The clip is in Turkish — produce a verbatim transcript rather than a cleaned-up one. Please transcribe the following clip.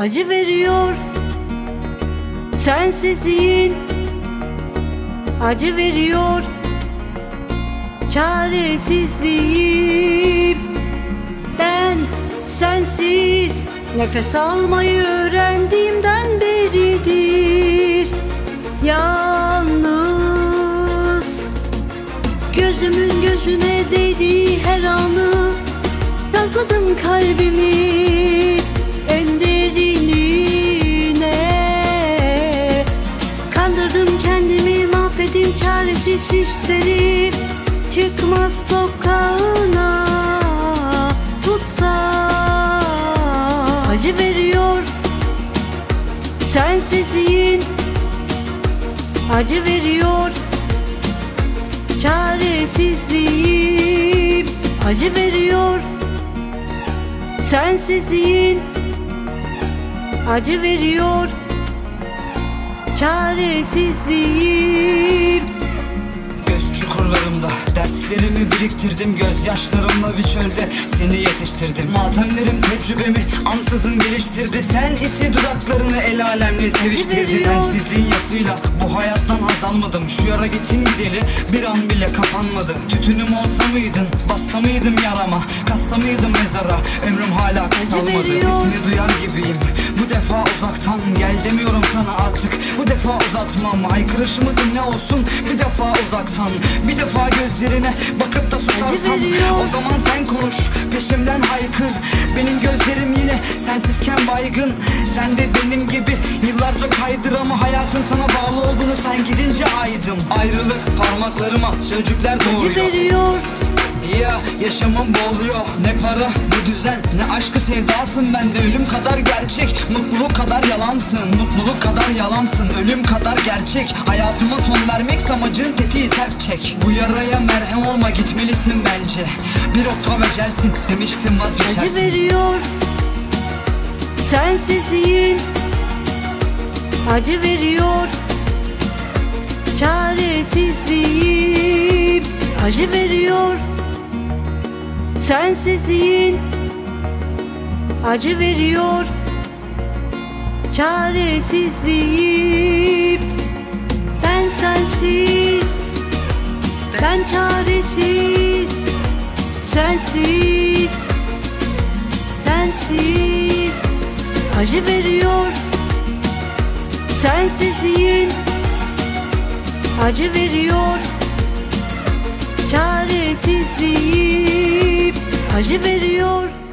acı veriyor. Sensizliğin acı veriyor. Çaresizliğim, ben sensiz nefes almayı öğrendiğimden beridir. Yalnız gözümün gözüne değdiği her anı yazladım kalbimi en derinine. Kandırdım kendimi, mahvettim çaresiz hisleri. Çıkmaz sokağına tutsa acı veriyor. Sensizliğin acı veriyor. Çaresizliğim acı veriyor. Sensizliğin acı veriyor. Çaresizliğim. Göz çukurlarımda derslerimi biriktirdim, gözyaşlarımla bir çölde seni yetiştirdim. Matemlerim tecrübemi ansızın geliştirdi. Sen ise dudaklarını el alemle seviştirdi. Sensizliğin yasıyla bu hayattan haz almadım. Şu yara gittin gideli bir an bile kapanmadı. Tütünüm olsa mıydın, bassa mıydım yarama, kassa mıydım mezara, ömrüm hala kısalmadı. Sesini duyar gibiyim bu defa uzaktan, gel demiyorum sana artık bu defa uzatmam. Haykırışımı dinle olsun bir defa uzaktan, bir defa gözlerine bakıp da susarsan, o zaman sen konuş peşimden haykır. Benim gözlerim yine sensizken baygın. Sen de benim gibi yıllarca kaydır ama hayatın sana bağlı olduğunu sen gidince aydım. Ayrılık parmaklarıma sözcükler doğuruyor. Ya yaşamım boğuluyor. Ne para ne düzen ne aşkı sevdasın bende. Ölüm kadar gerçek, mutluluk kadar yalansın. Mutluluk kadar yalansın, ölüm kadar gerçek. Hayatıma son vermek amacın, tetiği sert çek. Bu yaraya merhem olma, gitmelisin bence. Bir oktav ecelsin demiştim, vazgeçersin. Acı veriyor. Sensizliğin acı veriyor. Çaresizliğim acı veriyor. Sensizliğin acı veriyor. Çaresizliğim, ben sensiz, sen çaresiz. Sensiz, sensiz acı veriyor. Sensizliğin acı veriyor. Çaresizliğim acı veriyor.